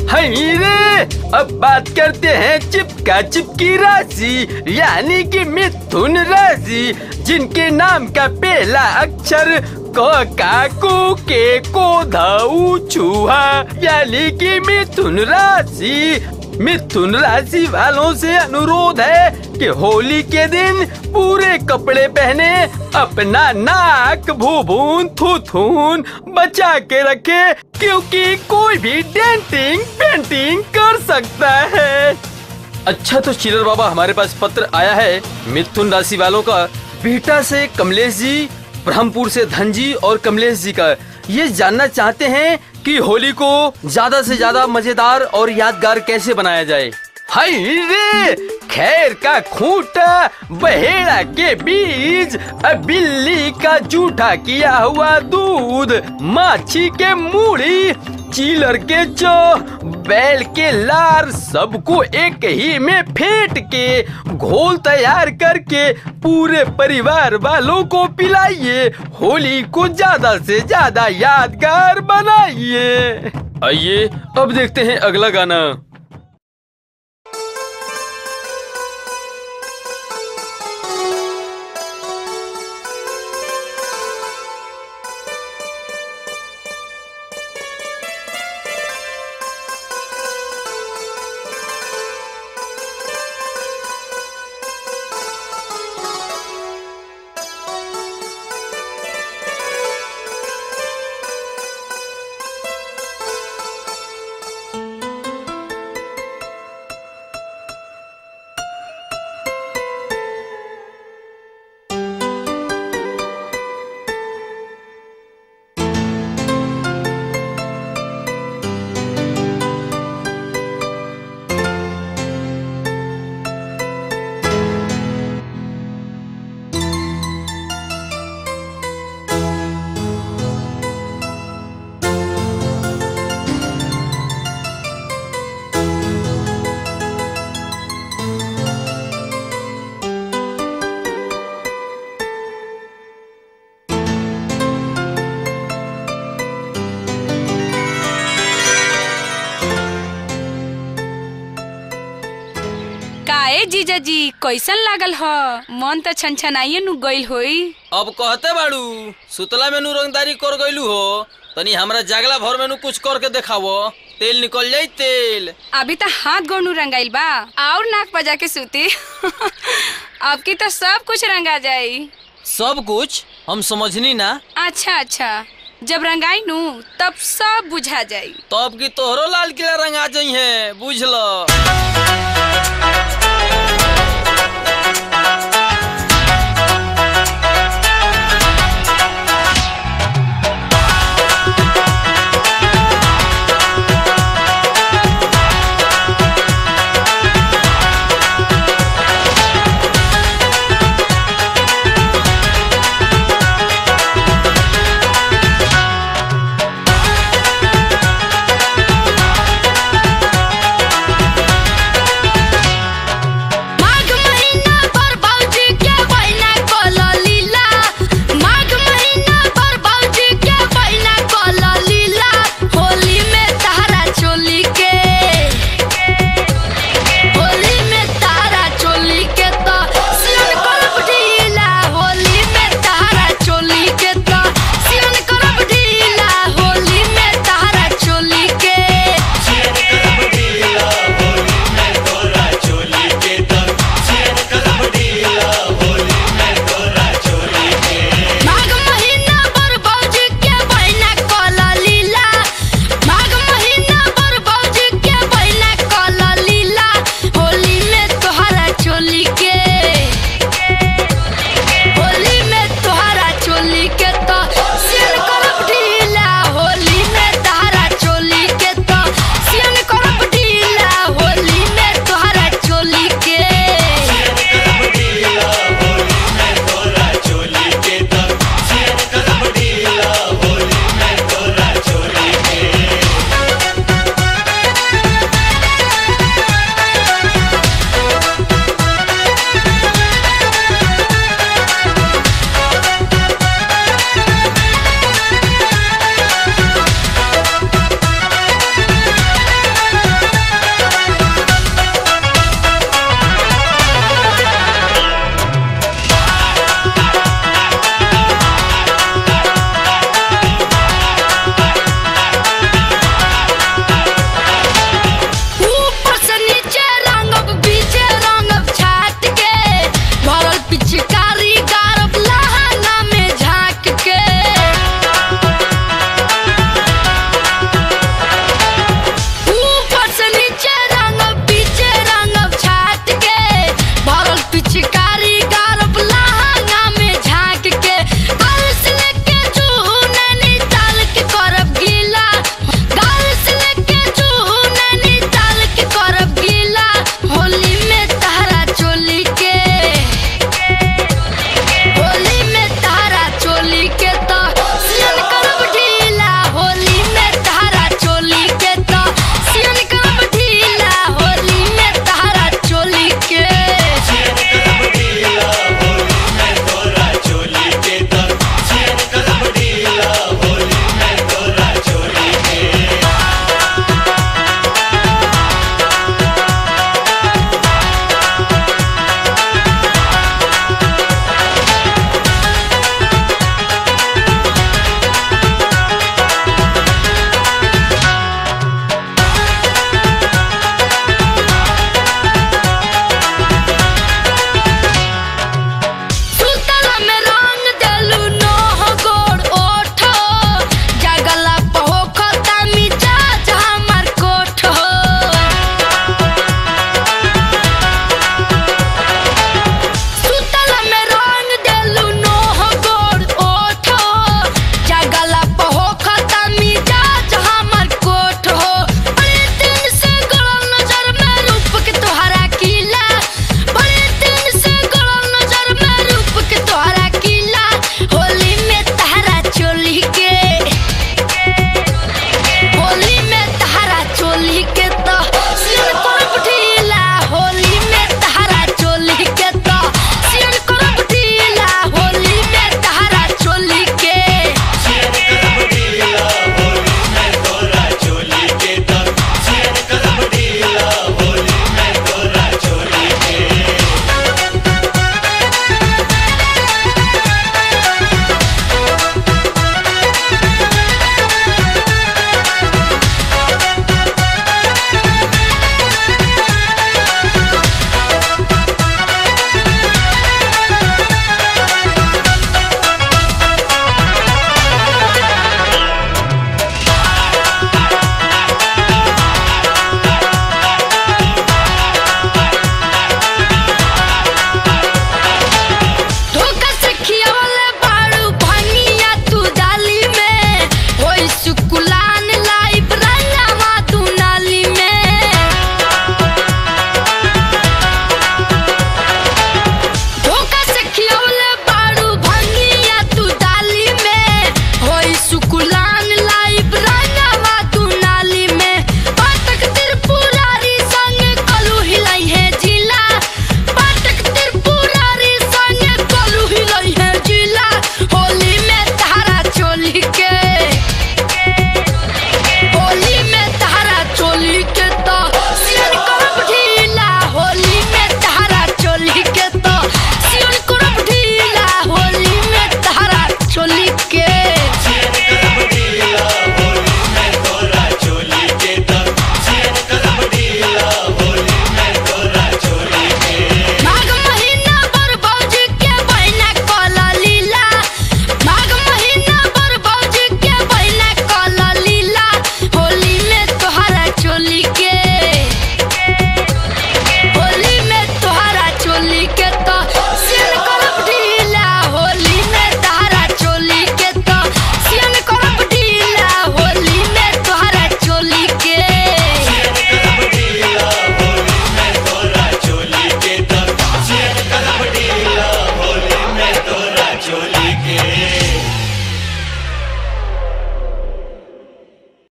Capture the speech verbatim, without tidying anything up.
हाय रे, अब बात करते हैं चिपका चिपकी राशि यानी कि मिथुन राशि, जिनके नाम का पहला अक्षर क का को के को धाऊ छुहा यानी कि मिथुन राशि। मिथुन राशि वालों से अनुरोध है कि होली के दिन पूरे कपड़े पहने, अपना नाक भूभून थुथुन बचा के रखे, क्योंकि कोई भी डेंटिंग पेंटिंग कर सकता है। अच्छा तो चिलर बाबा, हमारे पास पत्र आया है मिथुन राशि वालों का, बिहटा से कमलेश जी, ब्रह्मपुर से धन जी और कमलेश जी का। ये जानना चाहते हैं कि होली को ज्यादा से ज्यादा मजेदार और यादगार कैसे बनाया जाए। हाय रे, खैर का खूंटा, बहेड़ा के बीज, बिल्ली का जूठा किया हुआ दूध, माछी के मूड़ी, चीलर के चो, बैल के लार, सबको एक ही में फेंट के घोल तैयार करके पूरे परिवार वालों को पिलाइए। होली को ज्यादा से ज्यादा यादगार बनाइए। आइए अब देखते हैं अगला गाना। जीजा जी कैसन लागल ह? मन तो छनछनाइए नु गइल होई। अब कहते बाड़ू सुतला में नु रंगदारी कर गइलू हो, तनी हमरा जागला भर में नु कुछ करके देखावो, तेल निकल जाई तेल। अभी तो हाथ गोड़ नु रंगाइल बा और नाक बजा के सूती अब की तो सब कुछ रंगा जाई। सब कुछ? हम समझनी ना। अच्छा अच्छा, जब रंगाई नु तब सब बुझा जाई। तब की तोहरो लाल किला रंगा जाई है, बुझ लो।